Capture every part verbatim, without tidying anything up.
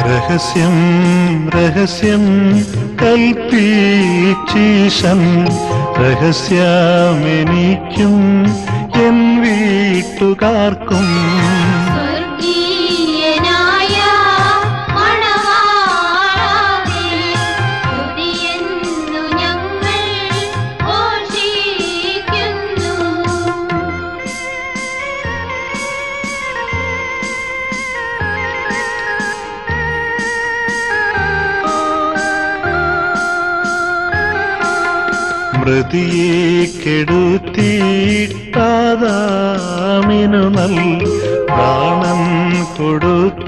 രഹസ്യം രഹസ്യം കൽപ്പിച്ചീശൻ രഹസ്യമെനിക്കും എൻ വീട്ടുകാർക്കും മൃതിയെ കെടുത്തിട്ടാദാമിനു നൽ പ്രാണൻ കൊടുത്ത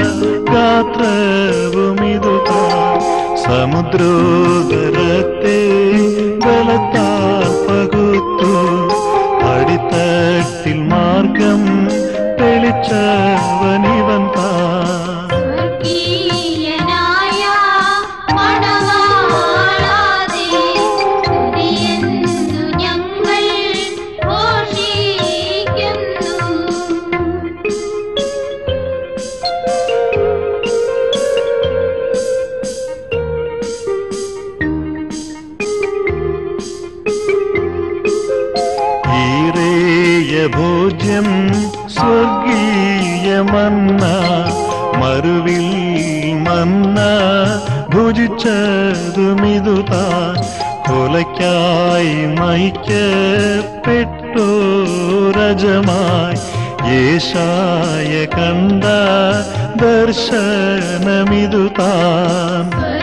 ഗാത്രവുമിതുക സമുദ്രോദരത്തെ ബലത്താൽ പകുത്തു അടിത്തട്ടിൽ മാർഗം തെളിച്ചവനിവൻ താൻ ഭോജ്യം സ്വർഗീയമന്ന മറുവിൽ മന്ന ഭുജിച്ചതുമിതുതാ കൊലയ്ക്കായി നയിക്കപ്പെട്ടു രജമായി യേശായ കണ്ട ദർശനമിതുതാൻ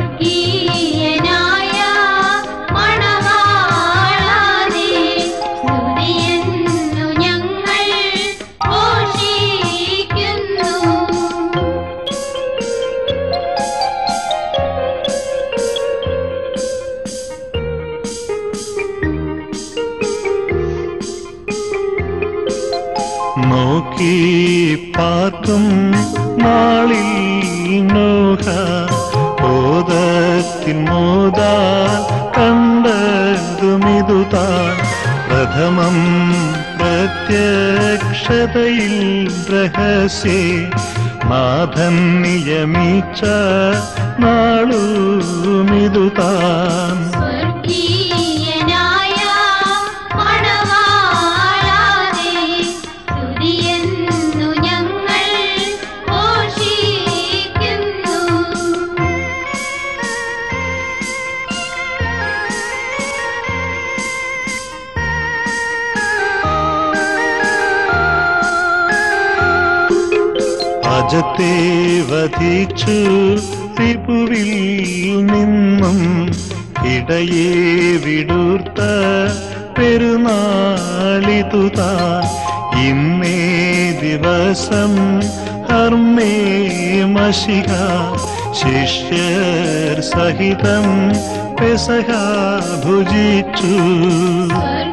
നോക്കി പാർക്കും നാളിൽ നോഹ ബോധത്തിൻ മോദാ കണ്ടതുമിതുതാൻ പ്രഥമം പ്രത്യക്ഷതയിൽ രഹസ്യേ നാഥൻ നിയമിച്ച നാളുമിതുതാൻ അജത്തെ വധിച്ചു ത്രിപുവിൽ നിന്നും ഇടയെ വിടൂർത്ത പെരുന്നാളിതുതാൻ ഇന്നേ ദിവസം ഹർമ്മേ മശിഹ ശിഷ്യർ സഹിതം പെസഹ ഭുജിച്ചു.